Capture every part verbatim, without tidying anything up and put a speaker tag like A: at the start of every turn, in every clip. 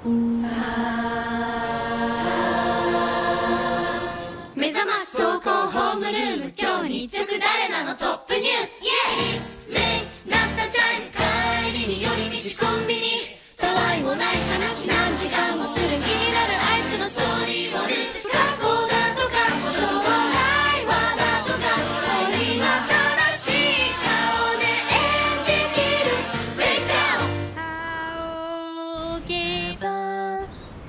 A: 目覚まし投稿ホームルーム、今日日直誰なのトップニュース。イエスレイなったチャイム、帰りに寄り道コンビニ、たわいもない話何時間もする、気になるあいつのストーリーをループ、過去だとかしょうがないわだとか、俺今正しい顔で演じきるブレイクダウン、仰げば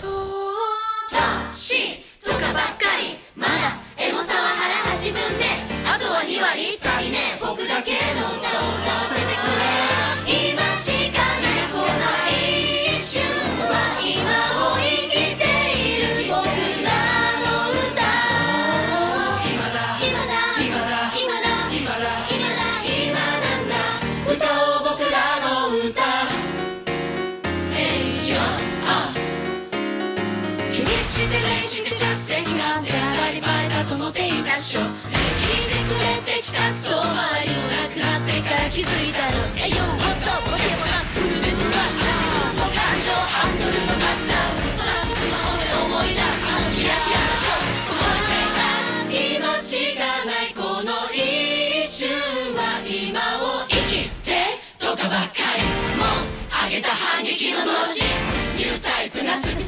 A: 年とかばっかり、まだエモさは腹はちぶんめ、あとはにわり足りねえ、僕だけの歌を歌わせてくれ、今しかないこの一瞬は今を生きている僕らの歌、今だ今だ今だ今だ今だ今だ今なんだ、歌おう僕らの歌。 Hey yo あ気にして練して着席なんて当たり前だと思っていたっしょ、聞いてくれてきた太回りもなくなってから気づいたの、えよ What's up わけもなくフルで飛ばした自分の感情、ハンドルのマスター、空とスマホで思い出すあのキラキラな今日このテーマ、今しかないこの一瞬は今を生きてとかばっかり、もう上げた反撃ののろし、ニュータイプなつく